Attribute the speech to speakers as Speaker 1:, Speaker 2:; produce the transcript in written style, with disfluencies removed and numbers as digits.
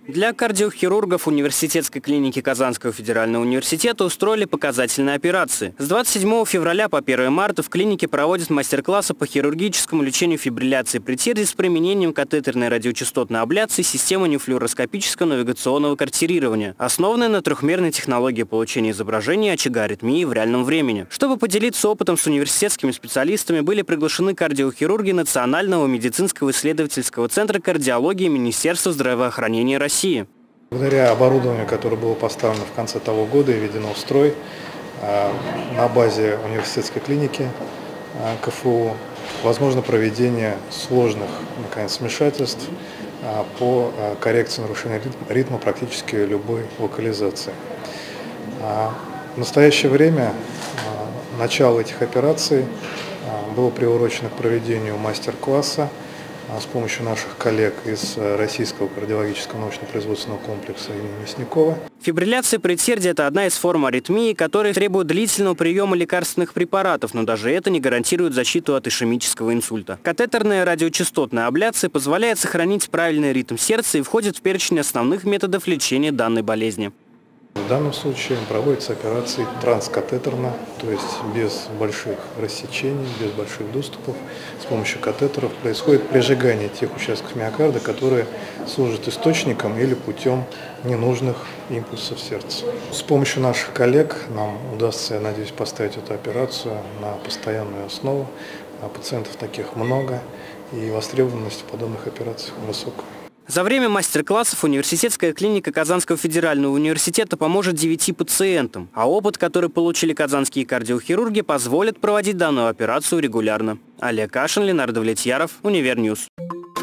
Speaker 1: Для кардиохирургов университетской клиники Казанского федерального университета устроили показательные операции. С 27 февраля по 1 марта в клинике проводят мастер-классы по хирургическому лечению фибрилляции предсердий с применением катетерной радиочастотной абляции системы нефлюороскопического навигационного картирирования, основанной на трехмерной технологии получения изображения очага аритмии в реальном времени. Чтобы поделиться опытом с университетскими специалистами, были приглашены кардиохирурги Национального медицинского исследовательского центра кардиологии Министерства здравоохранения России.
Speaker 2: Благодаря оборудованию, которое было поставлено в конце того года и введено в строй на базе университетской клиники КФУ, возможно проведение сложных, наконец, вмешательств по коррекции нарушения ритма практически любой локализации. В настоящее время начало этих операций было приурочено к проведению мастер-класса с помощью наших коллег из Российского кардиологического научно-производственного комплекса имени Мясникова.
Speaker 1: Фибрилляция предсердия – это одна из форм аритмии, которая требует длительного приема лекарственных препаратов, но даже это не гарантирует защиту от ишемического инсульта. Катетерная радиочастотная абляция позволяет сохранить правильный ритм сердца и входит в перечень основных методов лечения данной болезни.
Speaker 2: В данном случае проводятся операции транскатетерно, то есть без больших рассечений, без больших доступов. С помощью катетеров происходит прижигание тех участков миокарда, которые служат источником или путем ненужных импульсов сердца. С помощью наших коллег нам удастся, я надеюсь, поставить эту операцию на постоянную основу. Пациентов таких много, и востребованность в подобных операциях высокая.
Speaker 1: За время мастер-классов университетская клиника Казанского федерального университета поможет 9 пациентам, а опыт, который получили казанские кардиохирурги, позволит проводить данную операцию регулярно. Олег Кашин, Ленардо Влетьяров, Универньюз.